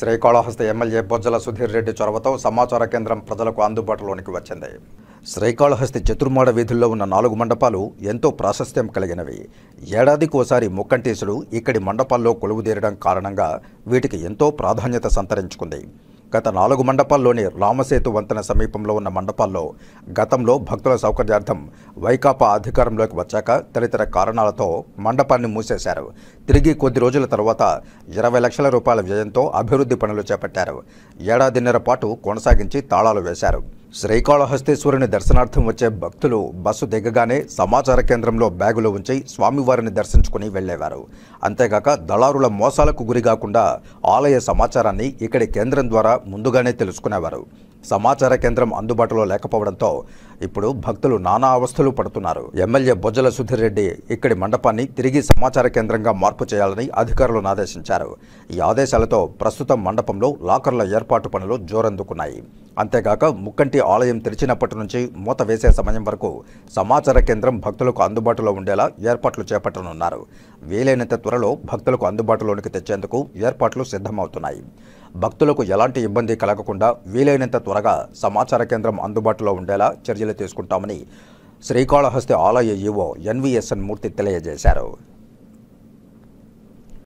Srikalahasti MLA Bojjala Sudheer Reddy చొరవతో సమాచార కేంద్రం ప్రజలకు అందుబాటులోనికి వచ్చింది. శ్రీకాళహస్తి చతుర్మాడ వీధుల్లో ఉన్న 4 మండపాలు ఎంతో ప్రాశస్త్యం కలిగినవి. ఏడాదికోసారి ముక్కంటీసుడు ఇక్కడి మండపాల్లో కొలువుదీరడం కారణంగా వీటికి ఎంతో ప్రాధాన్యత సంతరించుకుంది. గత 4 మండపాల్లోని రామసేతు వంతెన సమీపంలో ఉన్న మండపాల్లో గతంలో భక్తుల సౌకర్యార్థం వైకాపా అధికారంలోకి వచ్చాక తదితర కారణాలతో మండపాన్ని మూసేశారు. తిరిగి కొద్ది రోజుల తర్వాత 20 లక్షల రూపాయల వ్యయంతో అభివృద్ధి పనులు చేపట్టారు. ఏడాదిన్నర పాటు కొనసాగించి తాళాలు వేశారు. శ్రీకాళహస్తీశ్వరుని దర్శనార్థం వచ్చే భక్తులు బస్సు దిగగానే సమాచార కేంద్రంలో బ్యాగులు ఉంచి స్వామివారిని దర్శించుకుని వెళ్లేవారు. అంతేగాక దళారుల మోసాలకు గురికాకుండా ఆలయ సమాచారాన్ని ఇక్కడి కేంద్రం ద్వారా ముందుగానే తెలుసుకునేవారు. సమాచార కేంద్రం అందుబాటులో లేకపోవడంతో ఇప్పుడు భక్తులు నానా అవస్థలు పడుతున్నారు. ఎమ్మెల్యే బొజ్జల సుధీర్ రెడ్డి ఇక్కడి మండపాన్ని తిరిగి సమాచార కేంద్రంగా మార్పు చేయాలని అధికారులను ఆదేశించారు. ఈ ఆదేశాలతో ప్రస్తుతం మండపంలో లాకర్ల ఏర్పాటు పనులు జోరందుకున్నాయి. అంతేగాక ముక్కంటి ఆలయం తెరిచినప్పటి నుంచి మూత వేసే సమయం వరకు సమాచార కేంద్రం భక్తులకు అందుబాటులో ఉండేలా ఏర్పాట్లు చేపట్టనున్నారు. వీలైనంత త్వరలో భక్తులకు అందుబాటులోనికి తెచ్చేందుకు ఏర్పాట్లు సిద్ధమవుతున్నాయి. భక్తులకు ఎలాంటి ఇబ్బంది కలగకుండా వీలైనంత త్వరగా సమాచార కేంద్రం అందుబాటులో ఉండేలా చర్యలు తీసుకుంటామని శ్రీకాళహస్తి ఆలయ ఈవో ఎన్వీఎస్ఎన్ మూర్తి తెలియజేశారు.